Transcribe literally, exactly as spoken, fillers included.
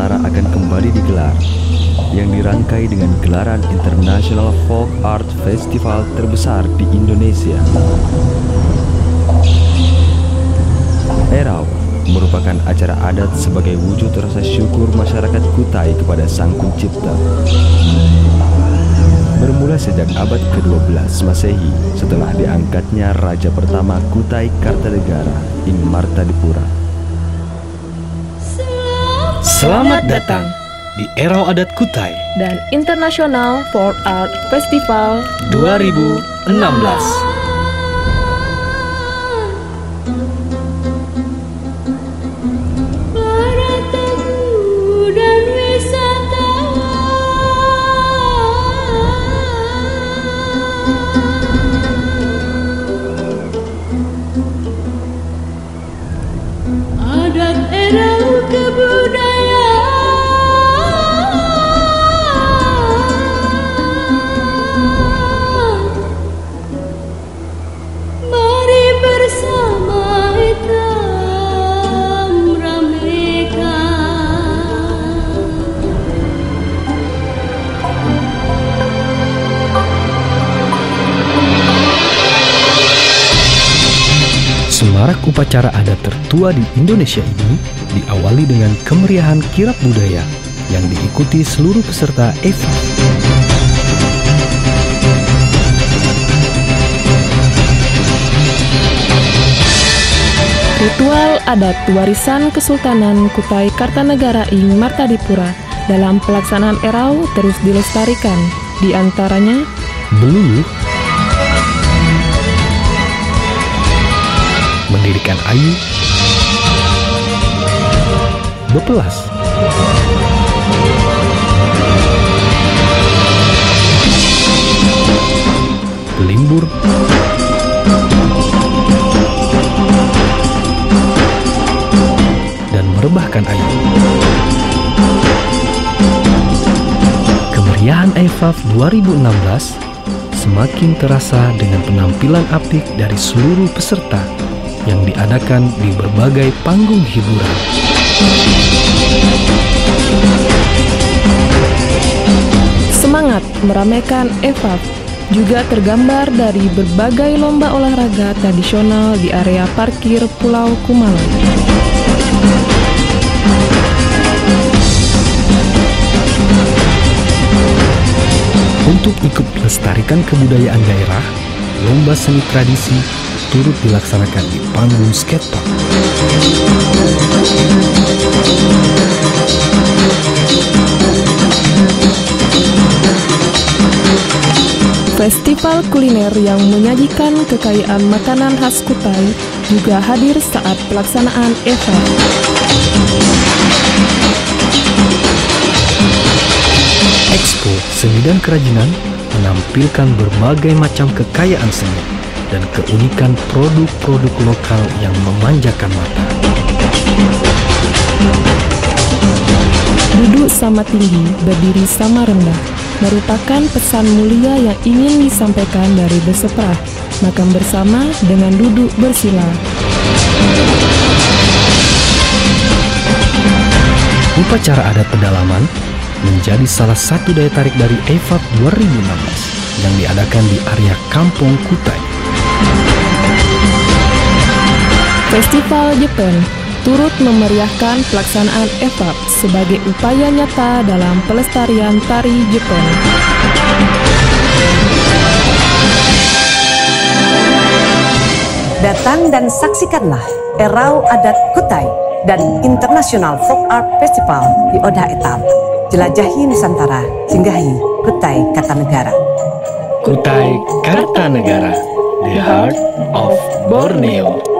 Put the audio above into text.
Nusantara akan kembali digelar, yang dirangkai dengan gelaran International Folk Art Festival terbesar di Indonesia. Erau merupakan acara adat sebagai wujud rasa syukur masyarakat Kutai kepada Sang Pencipta. Bermula sejak abad kedua belas Masehi setelah diangkatnya Raja pertama Kutai Kartanegara Ing Martadipura. Selamat datang di Erau Adat Kutai dan International Folk Art Festival dua ribu enam belas. Adat Erau kebudayaan, mari bersama kita meramaikan. Semarak upacara adat tertua di Indonesia ini diawali dengan kemeriahan kirap budaya yang diikuti seluruh peserta E F A. Ritual adat warisan Kesultanan Kutai Kartanegara Ing Martadipura dalam pelaksanaan Erau terus dilestarikan, di antaranya Beluluh, mendirikan ayu, bepelas, limbur, dan merebahkan ayu. Kemeriahan E F A F dua ribu enam belas semakin terasa dengan penampilan apik dari seluruh peserta yang diadakan di berbagai panggung hiburan. semangat meramaikan E F A F juga tergambar dari berbagai lomba olahraga tradisional di area parkir Pulau Kumalan. Untuk ikut melestarikan kebudayaan daerah, lomba seni tradisi turut dilaksanakan di panggung skatepark. Festival kuliner yang menyajikan kekayaan makanan khas Kutai juga hadir saat pelaksanaan E F A F. Expo Seni dan Kerajinan menampilkan berbagai macam kekayaan seni dan keunikan produk-produk lokal yang memanjakan mata. Duduk sama tinggi, berdiri sama rendah merupakan pesan mulia yang ingin disampaikan dari Beseprah, makan bersama dengan duduk bersila. Upacara adat pedalaman menjadi salah satu daya tarik dari E F A F dua ribu enam belas yang diadakan di area Kampung Kutai. Festival Jepang turut memeriahkan pelaksanaan E F A F sebagai upaya nyata dalam pelestarian tari Jepang. Datang dan saksikanlah Erau Adat Kutai dan International Folk Art Festival di Oda Etam. Jelajahi Nusantara, singgahi Kutai Kartanegara. Kutai Kartanegara, the heart of Borneo.